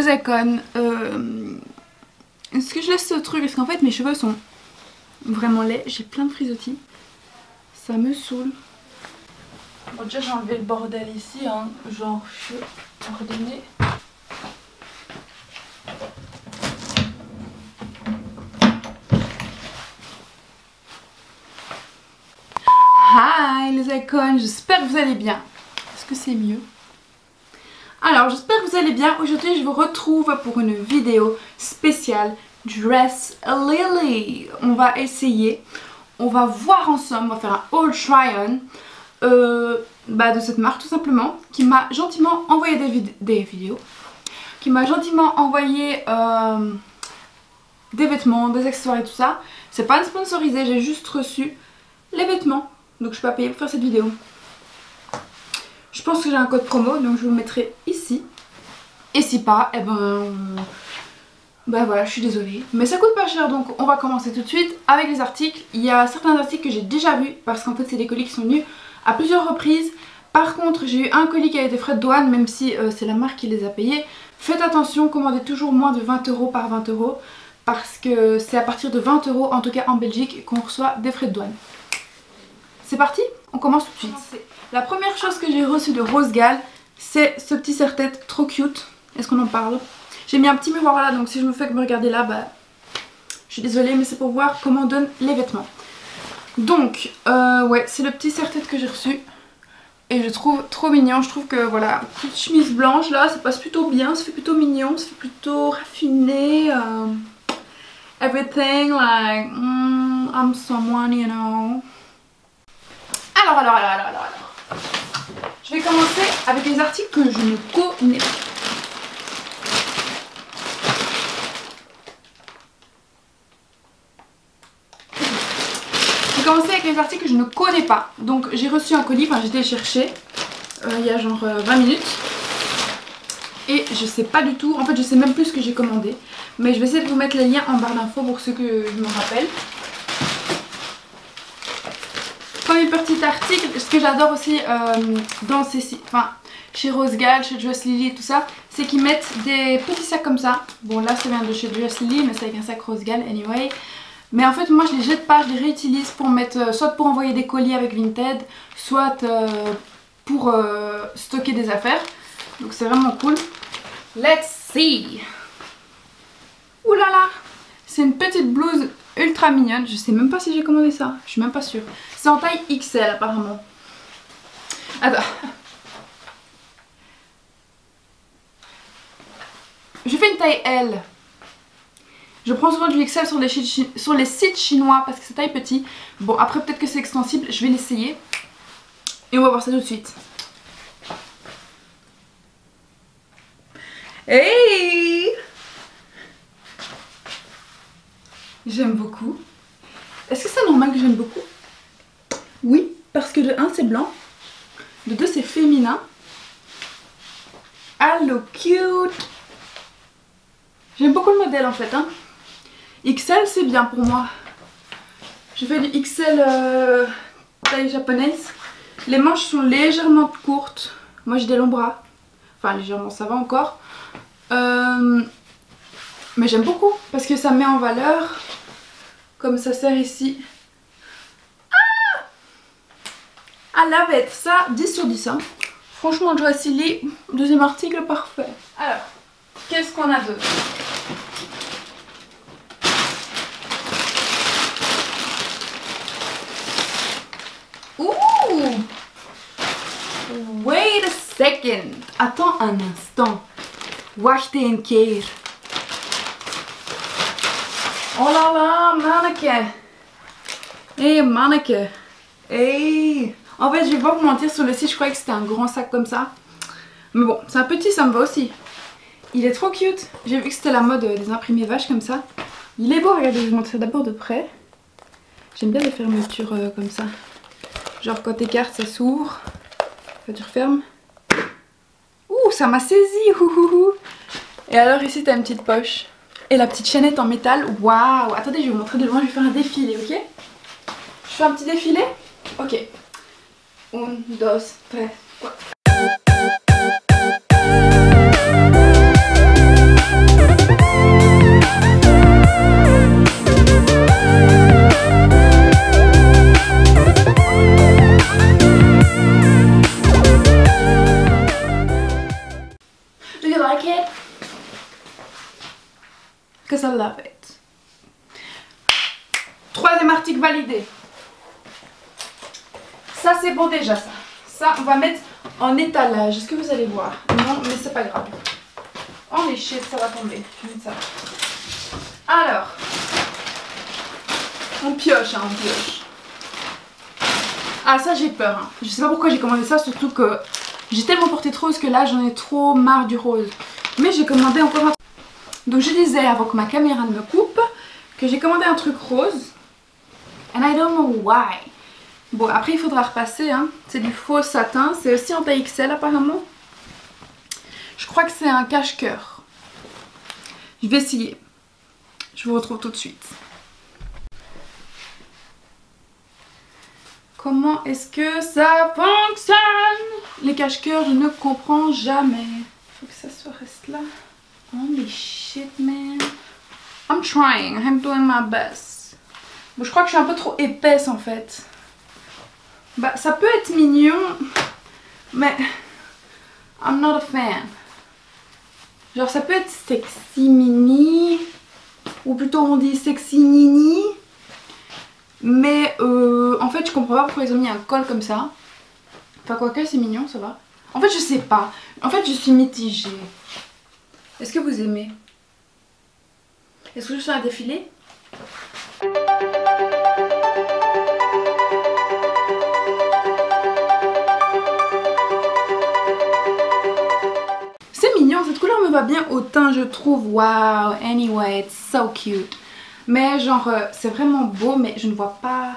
Icon. Est-ce que je laisse ce truc? Parce qu'en fait mes cheveux sont vraiment laids. J'ai plein de frisottis. Ça me saoule. Bon, déjà j'ai enlevé le bordel ici, hein. Genre cheveux ordonnés. Hi les icônes, j'espère que vous allez bien. Est-ce que c'est mieux? Alors j'espère que vous allez bien. Aujourd'hui je vous retrouve pour une vidéo spéciale Dress Lily. On va essayer, on va voir ensemble, on va faire un haul try-on de cette marque tout simplement, qui m'a gentiment envoyé des vidéos, qui m'a gentiment envoyé des vêtements, des accessoires et tout ça. C'est pas une sponsorisé, j'ai juste reçu les vêtements. Donc je suis pas payée pour faire cette vidéo. Je pense que j'ai un code promo, donc je vous le mettrai ici. Et si pas, eh ben voilà, je suis désolée. Mais ça coûte pas cher, donc on va commencer tout de suite avec les articles. Il y a certains articles que j'ai déjà vus, parce qu'en fait c'est des colis qui sont venus à plusieurs reprises. Par contre j'ai eu un colis qui a des frais de douane, même si c'est la marque qui les a payés. Faites attention, commandez toujours moins de 20 € par 20 €. Parce que c'est à partir de 20 €, en tout cas en Belgique, qu'on reçoit des frais de douane. C'est parti, on commence tout de suite. La première chose que j'ai reçue de Rosegal, c'est ce petit serre-tête trop cute. Est-ce qu'on en parle? J'ai mis un petit miroir là, donc si je me fais que me regarder là, bah je suis désolée, mais c'est pour voir comment on donne les vêtements. Donc ouais, c'est le petit serre-tête que j'ai reçu et je trouve trop mignon. Je trouve que voilà, petite chemise blanche là, ça passe plutôt bien, ça fait plutôt mignon, ça fait plutôt raffiné. Everything like I'm someone, you know. Alors. Je vais commencer avec les articles que je ne connais pas. Je vais commencer avec les articles que je ne connais pas. Donc j'ai reçu un colis, enfin j'étais le chercher il y a genre 20 minutes. Et je sais pas du tout, en fait je sais même plus ce que j'ai commandé. Mais je vais essayer de vous mettre les liens en barre d'infos pour ceux que je me rappelle. Premier petit article, ce que j'adore aussi dans ces sites, enfin chez Rosegal, chez Dress Lily et tout ça, c'est qu'ils mettent des petits sacs comme ça. Bon là ça vient de chez Dress Lily, mais c'est avec un sac Rosegal anyway. Mais en fait moi je les jette pas, je les réutilise pour mettre, soit pour envoyer des colis avec Vinted, soit pour stocker des affaires. Donc c'est vraiment cool. Let's see. Ouh là là, c'est une petite blouse ultra mignonne. Je sais même pas si j'ai commandé ça, je suis même pas sûre. C'est en taille XL apparemment. Attends. Je fais une taille L. Je prends souvent du XL sur les sites chinois parce que c'est taille petit. Bon après peut-être que c'est extensible, je vais l'essayer. Et on va voir ça tout de suite. Hey! J'aime beaucoup. Est-ce que c'est normal que j'aime beaucoup? Oui, parce que de 1 c'est blanc, de 2 c'est féminin. Hello cute! J'aime beaucoup le modèle en fait, hein. XL c'est bien pour moi. Je fais du XL taille japonaise. Les manches sont légèrement courtes. Moi j'ai des longs bras. Enfin légèrement ça va encore. Mais j'aime beaucoup parce que ça met en valeur. Comme ça sert ici. Ah, I love it. Ça 10 sur 10 hein. Franchement Dress Lily, deuxième article parfait. Alors, qu'est-ce qu'on a d'autre? Ouh! Wait a second. Attends un instant. Wacht een keer. Oh là là, manneke. Hé, manneke. Hey. En fait, je vais pas vous mentir, sur le site, je croyais que c'était un grand sac comme ça. Mais bon, c'est un petit, ça me va aussi. Il est trop cute. J'ai vu que c'était la mode des imprimés vaches comme ça. Il est beau, regardez, je vais vous montrer d'abord de près. J'aime bien les fermetures comme ça. Genre quand t'écartes, ça s'ouvre. Quand tu refermes. Ouh, ça m'a saisi. Et alors ici, t'as une petite poche. Et la petite chaînette en métal, waouh! Attendez, je vais vous montrer de loin, je vais faire un défilé, ok? Je fais un petit défilé? Ok. 1, 2, 3, 4. c'est bon déjà ça. Ça, on va mettre en étalage. Est-ce que vous allez voir? Non, mais c'est pas grave. Oh les shit, ça va tomber. Je vais mettre ça. Alors, on pioche, hein, on pioche. Ah ça j'ai peur. Hein. Je sais pas pourquoi j'ai commandé ça, surtout que j'ai tellement porté de rose que là j'en ai trop marre du rose. Mais j'ai commandé encore un truc. Donc je disais avant que ma caméra ne me coupe que j'ai commandé un truc rose. And I don't know why. Bon après il faudra repasser. Hein. C'est du faux satin. C'est aussi en taille XL apparemment. Je crois que c'est un cache-cœur. Je vais essayer. Je vous retrouve tout de suite. Comment est-ce que ça fonctionne? Les cache-cœurs, je ne comprends jamais. Faut que ça soit reste là. Holy shit, man. I'm trying. I'm doing my best. Bon, je crois que je suis un peu trop épaisse en fait. Bah, ça peut être mignon, mais I'm not a fan. Genre, ça peut être sexy mini, ou plutôt on dit sexy nini. Mais en fait, je comprends pas pourquoi ils ont mis un col comme ça. Enfin, quoique, c'est mignon, ça va. En fait, je sais pas. En fait, je suis mitigée. Est-ce que vous aimez? Est-ce que je suis un défilé? C'est mignon, cette couleur me va bien au teint, je trouve. Wow, anyway, it's so cute. Mais genre, c'est vraiment beau, mais je ne vois pas...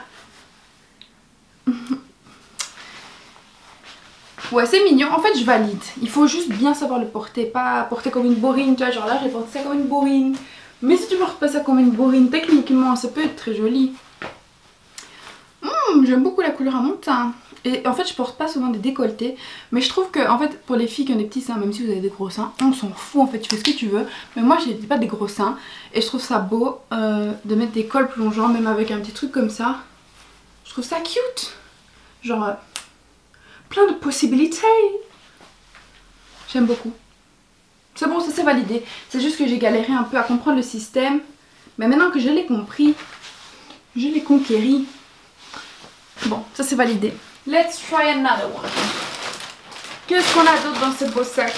Ouais, c'est mignon. En fait, je valide. Il faut juste bien savoir le porter. Pas porter comme une bourrine. Tu vois, genre là, j'ai porté ça comme une bourrine. Mais si tu portes pas ça comme une bourrine, techniquement, ça peut être très joli. J'aime beaucoup la couleur à mon teint. Et en fait, je porte pas souvent des décolletés. Mais je trouve que, en fait, pour les filles qui ont des petits seins, même si vous avez des gros seins, on s'en fout. En fait, tu fais ce que tu veux. Mais moi, j'ai pas des gros seins. Et je trouve ça beau de mettre des cols plongeants, même avec un petit truc comme ça. Je trouve ça cute. Genre... plein de possibilités. J'aime beaucoup. C'est bon, ça c'est validé. C'est juste que j'ai galéré un peu à comprendre le système. Mais maintenant que je l'ai compris, je l'ai conquéri. Bon, ça c'est validé. Let's try another one. Qu'est-ce qu'on a d'autre dans ce beau sac?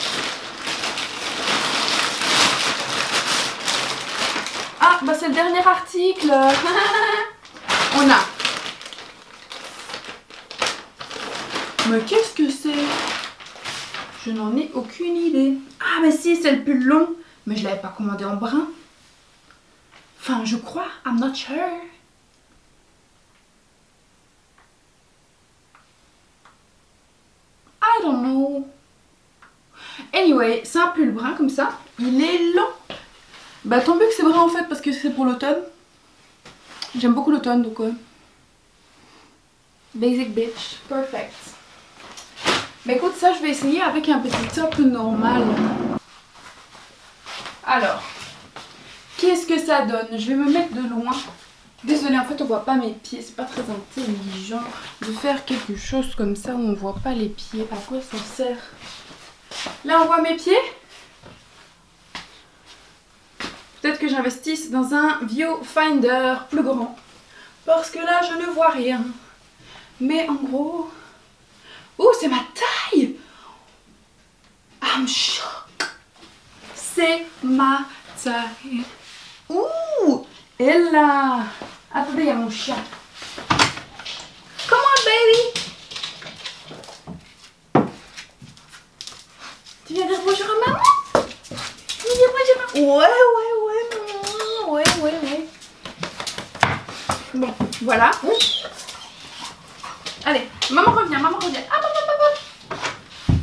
Ah, bah c'est le dernier article. On a... Mais qu'est-ce que c'est? Je n'en ai aucune idée. Ah mais si, c'est le pull long. Mais je l'avais pas commandé en brun. Enfin, je crois. I'm not sure. I don't know. Anyway, c'est un pull brun comme ça. Il est long. Bah tant mieux que c'est brun en fait parce que c'est pour l'automne. J'aime beaucoup l'automne donc... Basic bitch. Perfect. Mais écoute, ça je vais essayer avec un petit top normal. Alors, qu'est-ce que ça donne? Je vais me mettre de loin. Désolée, en fait on voit pas mes pieds. C'est pas très intelligent de faire quelque chose comme ça où on voit pas les pieds. À quoi ça sert? Là on voit mes pieds. Peut-être que j'investisse dans un viewfinder plus grand. Parce que là je ne vois rien. Mais en gros... Oh, c'est ma taille! I'm shocked! C'est ma taille. Ouh! Et là! Attendez, il y a mon chat. Come on, baby! Tu viens dire bonjour à maman? Tu viens dire bonjour à maman? Ouais. Bon, voilà. Allez, maman revient. Ah, maman.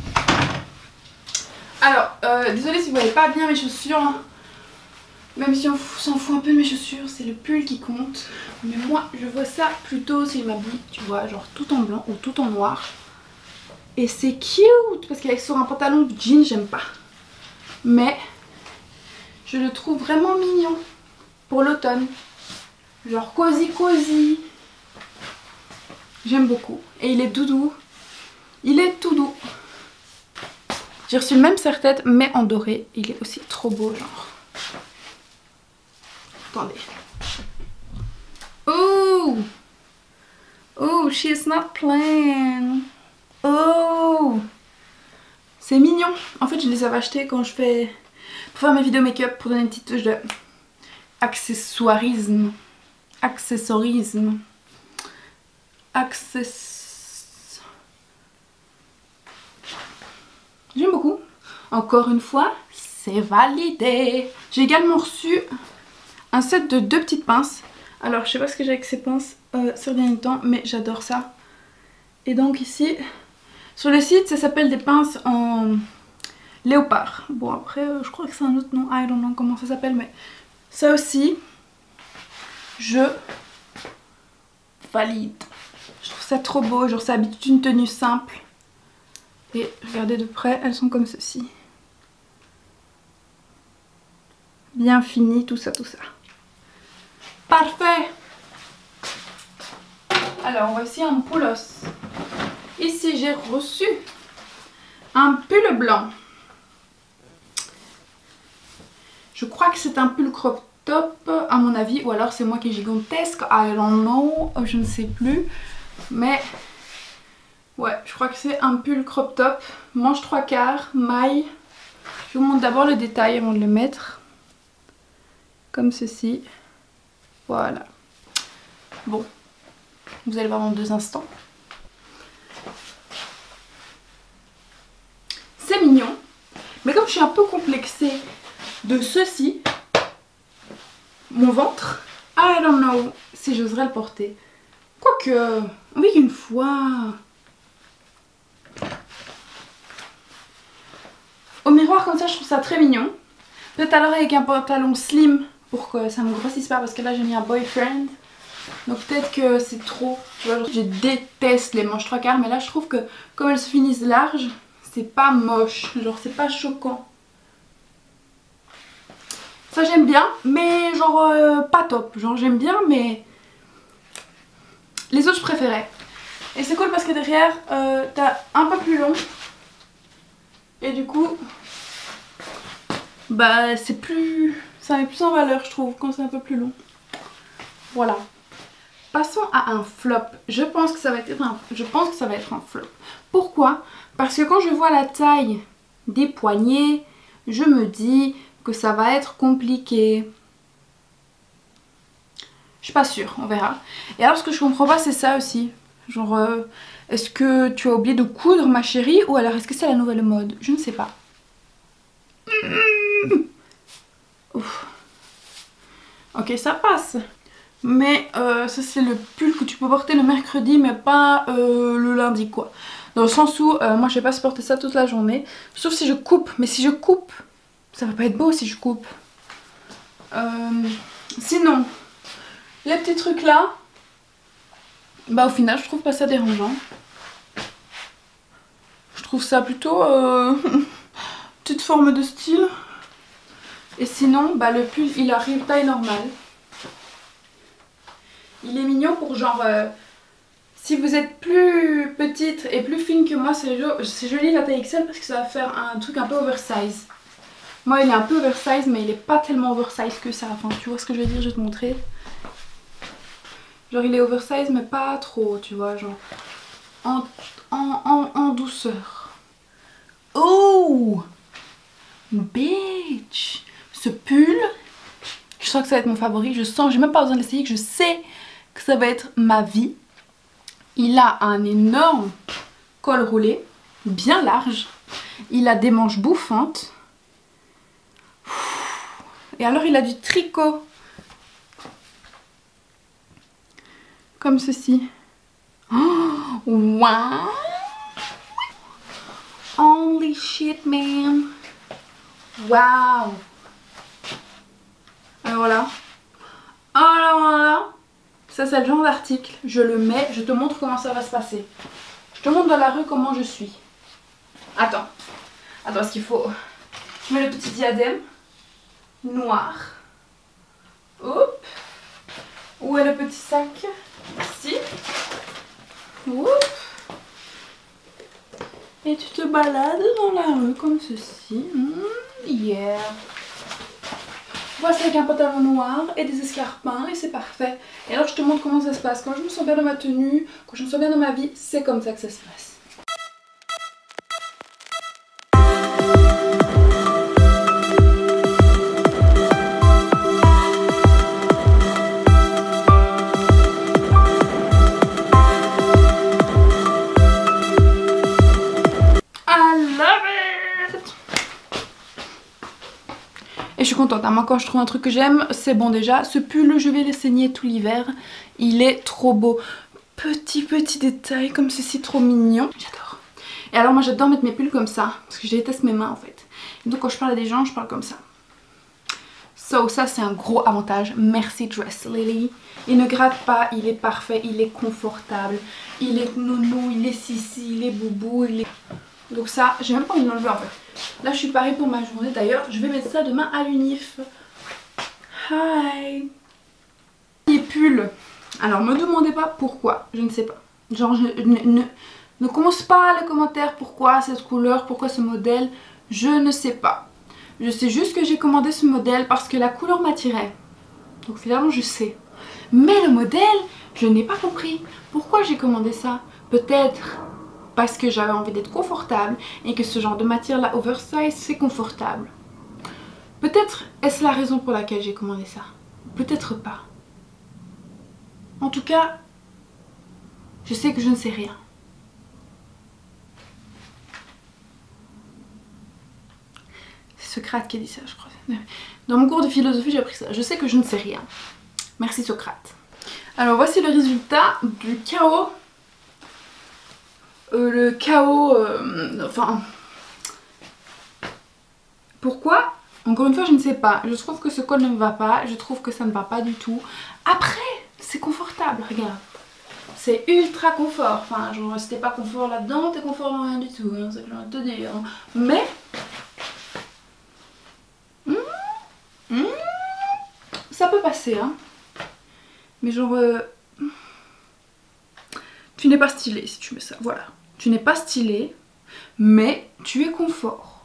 Alors, désolée si vous voyez pas bien mes chaussures. Hein. Même si on s'en fout un peu de mes chaussures, c'est le pull qui compte. Mais moi, je vois ça plutôt si je m'habille, tu vois, genre tout en blanc ou tout en noir. Et c'est cute, parce qu'avec sur un pantalon de jean, j'aime pas. Mais, je le trouve vraiment mignon pour l'automne. Genre cosy. J'aime beaucoup. Et il est doudou. Il est tout doux. J'ai reçu le même serre-tête mais en doré. Il est aussi trop beau genre. Attendez. Ouh! Ouh, Oh, she's not playing. Oh, c'est mignon. En fait, je les avais achetés quand je fais... pour faire mes vidéos make-up, pour donner une petite touche de accessoirisme. Accessorisme. J'aime beaucoup. Encore une fois, c'est validé. J'ai également reçu un set de 2 petites pinces. Alors, je sais pas ce que j'ai avec ces pinces sur le dernier temps, mais j'adore ça. Et donc ici, sur le site, ça s'appelle des pinces en léopard. Bon, après, je crois que c'est un autre nom. I don't know comment ça s'appelle, mais ça aussi, je valide. Je trouve ça trop beau. Genre, ça habite une tenue simple. Et regardez de près, elles sont comme ceci. Bien finies, tout ça, tout ça. Parfait! Alors, voici un poulos. Ici, j'ai reçu un pull blanc. Je crois que c'est un pull crop top, à mon avis. Ou alors, c'est moi qui est gigantesque. I don't know. Je ne sais plus. Mais, ouais, je crois que c'est un pull crop top. Manche 3/4, maille. Je vous montre d'abord le détail avant de le mettre. Comme ceci. Voilà. Bon. Vous allez voir dans 2 instants. C'est mignon. Mais comme je suis un peu complexée de ceci, mon ventre, I don't know si j'oserais le porter. Quoique, oui, une fois. Au miroir comme ça, je trouve ça très mignon. Peut-être alors avec un pantalon slim pour que ça ne me grossisse pas, parce que là j'ai mis un boyfriend. Donc peut-être que c'est trop. Tu vois, je déteste les manches 3/4, mais là je trouve que comme elles se finissent larges, c'est pas moche. Genre c'est pas choquant. Ça j'aime bien, mais genre pas top. Genre j'aime bien, mais les autres je préférais. Et c'est cool parce que derrière t'as un peu plus long. Et du coup, bah c'est plus... ça met plus en valeur je trouve quand c'est un peu plus long. Voilà. Passons à un flop. Je pense que ça va être un flop. Pourquoi? Parce que quand je vois la taille des poignets, je me dis que ça va être compliqué. Je suis pas sûre, on verra. Et alors ce que je comprends pas, c'est ça aussi. Genre, est-ce que tu as oublié de coudre ma chérie? Ou alors est-ce que c'est la nouvelle mode? Je ne sais pas. Ouf. Ok, ça passe. Mais ça c'est le pull que tu peux porter le mercredi mais pas le lundi quoi. Dans le sens où moi je vais pas supporter ça toute la journée. Sauf si je coupe. Mais si je coupe, ça va pas être beau si je coupe. Sinon, les petits trucs là, bah au final je trouve pas ça dérangeant. Je trouve ça plutôt petite forme de style. Et sinon, bah le pull il arrive taille normale. Il est mignon pour genre, si vous êtes plus petite et plus fine que moi, c'est joli la taille XL parce que ça va faire un truc un peu oversize. Moi il est un peu oversize mais il est pas tellement oversize que ça, enfin tu vois ce que je veux dire, je vais te montrer. Genre il est oversize mais pas trop, tu vois, genre en douceur. Oh bitch. Ce pull, je sens que ça va être mon favori, je sens, j'ai même pas besoin d'essayer, que je sais que ça va être ma vie. Il a un énorme col roulé, bien large. Il a des manches bouffantes. Et alors il a du tricot. Comme ceci. Oh, wow. Holy shit man. Wow. Alors là. Alors voilà. Ça c'est le genre d'article, je le mets, je te montre comment ça va se passer. Je te montre dans la rue comment je suis. Attends, ce qu'il faut. Je mets le petit diadème noir. Hop. Où est le petit sac? Ici. Hop. Et tu te balades dans la rue comme ceci. Yeah. Voici avec un pantalon noir et des escarpins et c'est parfait. Et alors je te montre comment ça se passe. Quand je me sens bien dans ma tenue, quand je me sens bien dans ma vie, c'est comme ça que ça se passe. Et je suis contente, hein. Moi quand je trouve un truc que j'aime, c'est bon déjà. Ce pull, je vais le saigner tout l'hiver. Il est trop beau. Petit détail comme ceci, trop mignon. J'adore. Et alors moi j'adore mettre mes pulls comme ça, parce que je déteste mes mains en fait. Et donc quand je parle à des gens, je parle comme ça. So ça c'est un gros avantage. Merci Dress Lily. Il ne gratte pas, il est parfait, il est confortable. Il est nounou, il est sissi, il est boubou, il est... Donc ça, j'ai même pas envie de l'enlever en fait. Là je suis parée pour ma journée. D'ailleurs, je vais mettre ça demain à l'unif. Hi. Les pulls. Alors me demandez pas pourquoi, je ne sais pas. Genre ne commence pas les commentaires pourquoi cette couleur, pourquoi ce modèle. Je ne sais pas. Je sais juste que j'ai commandé ce modèle parce que la couleur m'attirait. Donc finalement je sais. Mais le modèle, je n'ai pas compris. Pourquoi j'ai commandé ça? Peut-être parce que j'avais envie d'être confortable et que ce genre de matière là oversize c'est confortable. Peut-être est-ce la raison pour laquelle j'ai commandé ça. Peut-être pas. En tout cas, je sais que je ne sais rien. C'est Socrate qui a dit ça, je crois. Dans mon cours de philosophie, j'ai appris ça. Je sais que je ne sais rien. Merci Socrate. Alors voici le résultat du chaos. Le chaos... enfin... Pourquoi? Encore une fois, je ne sais pas. Je trouve que ce col ne me va pas. Je trouve que ça ne va pas du tout. Après, c'est confortable, regarde. C'est ultra confort. Enfin, genre, si t'es pas confort là-dedans, t'es confort dans rien du tout. Hein, c'est ce que j'ai envie de te dire. Mais... ça peut passer, hein. Mais genre... tu n'es pas stylé si tu mets ça. Voilà. Tu n'es pas stylé, mais tu es confort.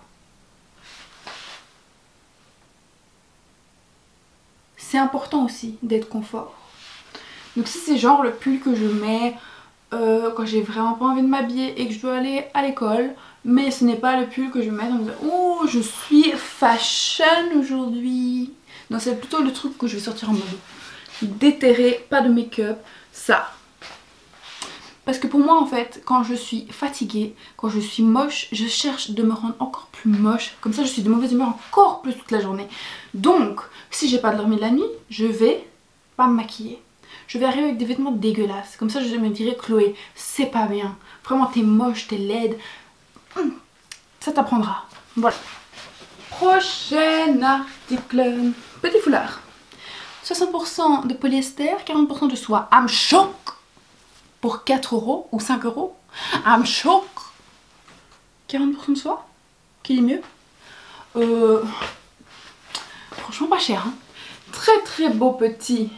C'est important aussi d'être confort. Donc si c'est genre le pull que je mets quand j'ai vraiment pas envie de m'habiller et que je dois aller à l'école, mais ce n'est pas le pull que je mets en me disant oh je suis fashion aujourd'hui. Non, c'est plutôt le truc que je vais sortir en mode déterré, pas de make-up, ça. Parce que pour moi en fait, quand je suis fatiguée, quand je suis moche, je cherche de me rendre encore plus moche. Comme ça je suis de mauvaise humeur encore plus toute la journée. Donc si j'ai pas dormi de la nuit, je vais pas me maquiller. Je vais arriver avec des vêtements dégueulasses. Comme ça je me dirais Chloé, c'est pas bien. Vraiment t'es moche, t'es laide. Ça t'apprendra. Voilà. Prochain article. Petit foulard. 60% de polyester, 40% de soie. I'm shock. Pour 4 € ou 5 €. I'm shock. 40% de soie. Qui est mieux? Franchement pas cher. Hein. Très beau petit.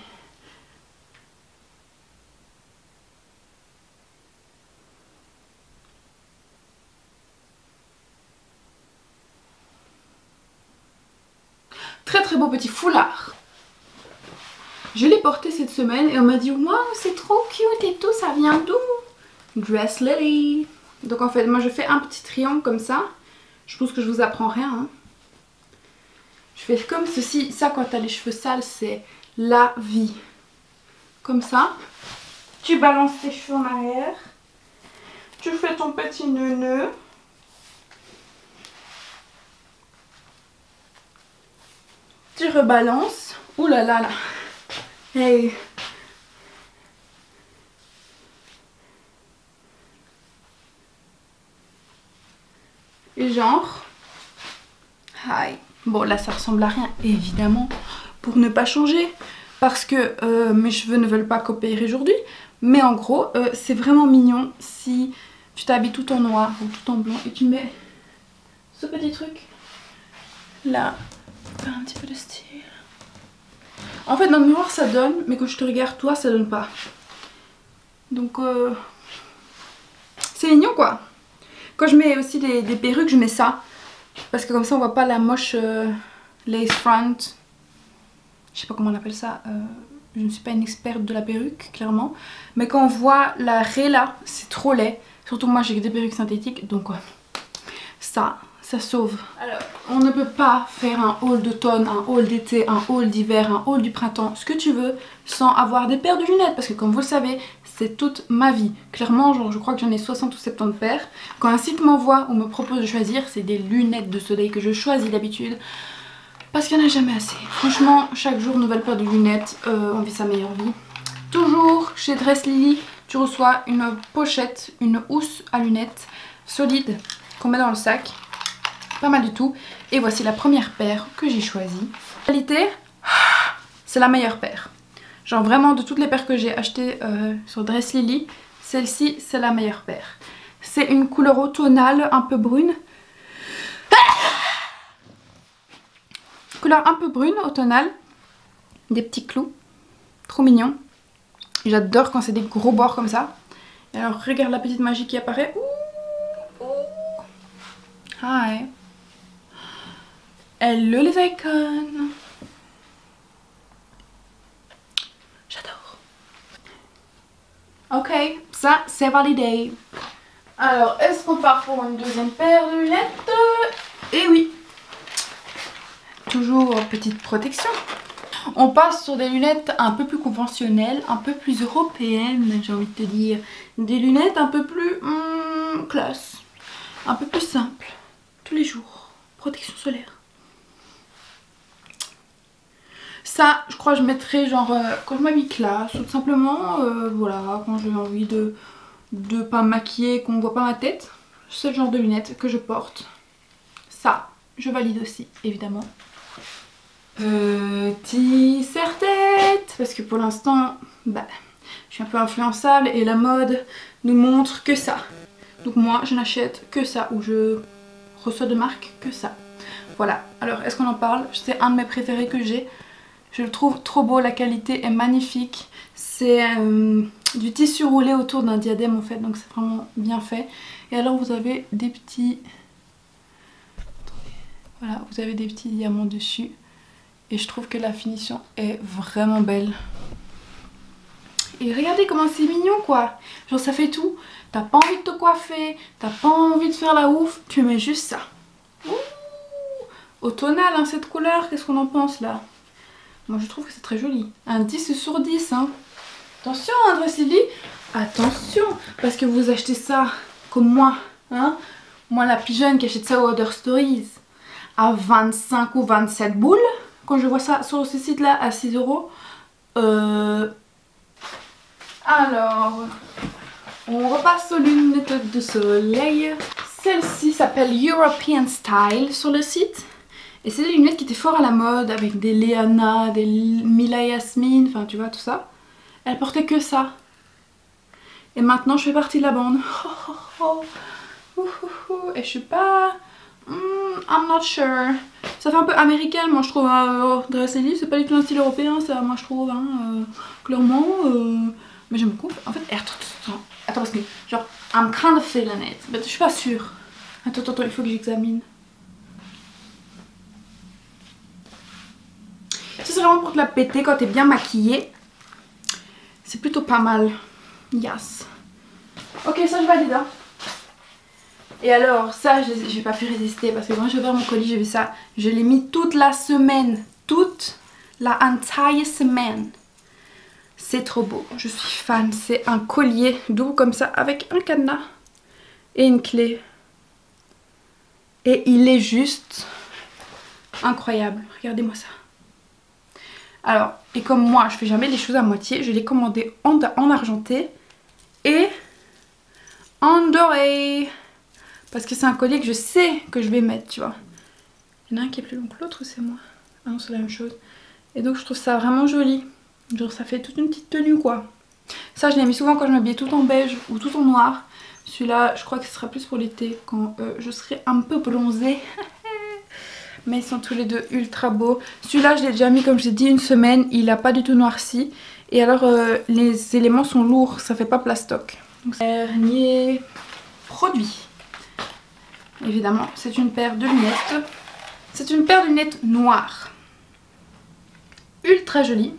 Très beau petit foulard. Je l'ai porté cette semaine et on m'a dit waouh c'est trop cute et tout, ça vient d'où? Dress Lily. Donc en fait moi je fais un petit triangle comme ça. Je pense que je vous apprends rien. Hein. Je fais comme ceci. Ça quand t'as les cheveux sales c'est la vie. Comme ça. Tu balances tes cheveux en arrière. Tu fais ton petit nœud. Tu rebalances. Ouh là là là. Hey. Et genre. Hi. Bon là ça ressemble à rien évidemment. Pour ne pas changer. Parce que mes cheveux ne veulent pas coopérer aujourd'hui. Mais en gros c'est vraiment mignon si tu t'habilles tout en noir ou tout en blanc. Et tu mets ce petit truc. Là. Faire un petit peu de style. En fait dans le miroir ça donne, mais quand je te regarde toi ça donne pas. Donc c'est mignon quoi. Quand je mets aussi des perruques je mets ça. Parce que comme ça on voit pas la moche lace front. je sais pas comment on appelle ça, je ne suis pas une experte de la perruque clairement, mais quand on voit la réla, c'est trop laid. Surtout moi j'ai que des perruques synthétiques, donc ça sauve. Alors on ne peut pas faire un haul d'automne, un haul d'été, un haul d'hiver, un haul du printemps, ce que tu veux, sans avoir des paires de lunettes, parce que comme vous le savez, c'est toute ma vie. Clairement, genre, je crois que j'en ai 60 ou 70 paires. Quand un site m'envoie ou me propose de choisir, c'est des lunettes de soleil que je choisis d'habitude. Parce qu'il n'y en a jamais assez. Franchement, chaque jour, nouvelle paire de lunettes, on vit sa meilleure vie. Toujours chez Dress Lily, tu reçois une pochette, une housse à lunettes solide qu'on met dans le sac. Pas mal du tout. Et voici la première paire que j'ai choisie. Qualité, c'est la meilleure paire. Genre vraiment de toutes les paires que j'ai achetées sur Dress Lily, celle-ci c'est la meilleure paire. C'est une couleur automnale un peu brune. Couleur un peu brune, automnale. Des petits clous. Trop mignon. J'adore quand c'est des gros bords comme ça. Et alors regarde la petite magie qui apparaît. Ouh, ouh. Hi. Hello les icônes. J'adore. Ok, ça c'est validé. Alors, est-ce qu'on part pour une deuxième paire de lunettes? Eh oui. Toujours petite protection. On passe sur des lunettes un peu plus conventionnelles, un peu plus européennes, j'ai envie de te dire. Des lunettes un peu plus classe, un peu plus simple. Tous les jours. Protection solaire. Ça, je crois que je mettrais genre quand je m'habille classe, ou tout simplement, voilà, quand j'ai envie de pas me maquiller, qu'on ne voit pas ma tête. C'est le genre de lunettes que je porte. Ça, je valide aussi, évidemment. Petit serre-tête, parce que pour l'instant, bah, je suis un peu influençable et la mode nous montre que ça. Donc moi, je n'achète que ça, ou je reçois de marque que ça. Voilà, alors est-ce qu'on en parle? C'est un de mes préférés que j'ai. Je le trouve trop beau, la qualité est magnifique. C'est du tissu roulé autour d'un diadème en fait, donc c'est vraiment bien fait. Et alors vous avez des petits... Voilà, vous avez des petits diamants dessus. Et je trouve que la finition est vraiment belle. Et regardez comment c'est mignon quoi. Genre ça fait tout. T'as pas envie de te coiffer, t'as pas envie de faire la ouf, tu mets juste ça. Ouh, automnal hein, cette couleur, qu'est-ce qu'on en pense là? Moi je trouve que c'est très joli. Un 10 sur 10 hein. Attention hein, Dress Lily. Attention, parce que vous achetez ça comme moi, hein. Moi la plus jeune qui achète ça au Other Stories à 25 ou 27 boules. Quand je vois ça sur ce site là à 6 €. Alors, on repasse aux lunettes de soleil. Celle-ci s'appelle European Style sur le site. Et c'est des lunettes qui étaient fort à la mode avec des Léana, des Mila Yasmine, enfin tu vois tout ça. Elle portait que ça. Et maintenant je fais partie de la bande. Et je suis pas... I'm not sure. Ça fait un peu américain, moi je trouve. Dress Lily, c'est pas du tout un style européen, ça, moi je trouve, hein, clairement. Mais j'aime beaucoup. En fait, attends, parce que, genre, I'm kind of feeling it, mais je suis pas sûre. Attends, il faut que j'examine. Ça, c'est vraiment pour te la péter quand t'es bien maquillée. C'est plutôt pas mal. Yes. Ok, ça je valide, hein. Et alors ça j'ai pas pu résister parce que quand j'ai ouvert mon colis j'ai vu ça. Je l'ai mis toute la semaine. Toute la entire semaine. C'est trop beau. Je suis fan. C'est un collier doux comme ça avec un cadenas et une clé. Et il est juste incroyable. Regardez-moi ça. Alors, et comme moi je fais jamais les choses à moitié, je l'ai commandé en argenté et en doré. Parce que c'est un collier que je sais que je vais mettre, tu vois. Il y en a un qui est plus long que l'autre ou c'est moi? Ah non, c'est la même chose. Et donc je trouve ça vraiment joli. Genre ça fait toute une petite tenue quoi. Ça je l'ai mis souvent quand je m'habillais tout en beige ou tout en noir. Celui-là je crois que ce sera plus pour l'été quand je serai un peu bronzée. Mais ils sont tous les deux ultra beaux. Celui-là je l'ai déjà mis comme je l'ai dit une semaine. Il n'a pas du tout noirci. Et alors les éléments sont lourds, ça fait pas plastoc. Donc dernier produit. Évidemment, c'est une paire de lunettes. C'est une paire de lunettes noires. ultra jolie,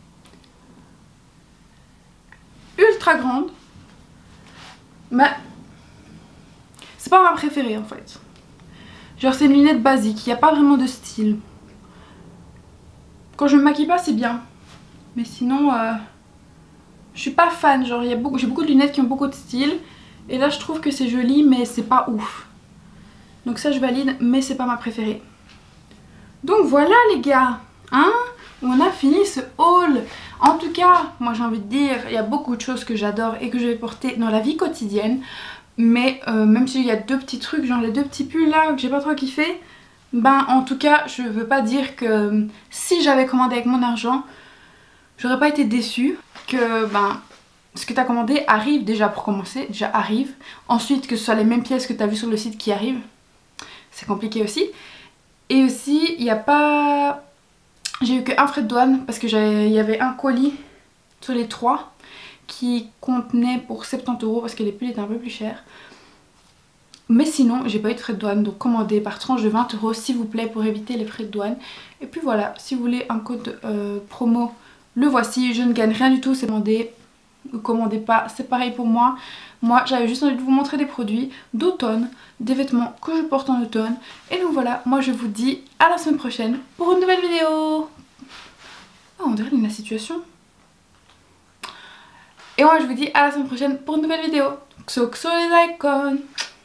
ultra grande, mais c'est pas ma préférée en fait. Genre c'est une lunette basique, il n'y a pas vraiment de style. Quand je me maquille pas c'est bien, mais sinon je suis pas fan. Genre j'ai beaucoup de lunettes qui ont beaucoup de style, et là je trouve que c'est joli mais c'est pas ouf. Donc ça je valide, mais c'est pas ma préférée. Donc voilà les gars, hein, on a fini ce haul. En tout cas, moi j'ai envie de dire, il y a beaucoup de choses que j'adore et que je vais porter dans la vie quotidienne. Mais même s'il y a deux petits trucs, genre les deux petits pulls là que j'ai pas trop kiffé, ben en tout cas je veux pas dire que si j'avais commandé avec mon argent, j'aurais pas été déçue. Que ben ce que t'as commandé arrive déjà pour commencer, déjà arrive. Ensuite que ce soit les mêmes pièces que t'as vu sur le site qui arrivent, c'est compliqué aussi. Et aussi il n'y a pas... J'ai eu qu'un frais de douane parce que il y avait un colis sur les 3 qui contenait pour 70 € parce que les pulls étaient un peu plus chers. Mais sinon j'ai pas eu de frais de douane, donc commandez par tranche de 20 € s'il vous plaît pour éviter les frais de douane. Et puis voilà, si vous voulez un code promo, le voici. Je ne gagne rien du tout, c'est demandé. Ou commandez pas, c'est pareil pour moi. Moi j'avais juste envie de vous montrer des produits d'automne, des vêtements que je porte en automne. Et donc voilà, moi je vous dis à la semaine prochaine pour une nouvelle vidéo. Oh, on dirait la situation. Et moi je vous dis à la semaine prochaine pour une nouvelle vidéo. Xoxo les icônes.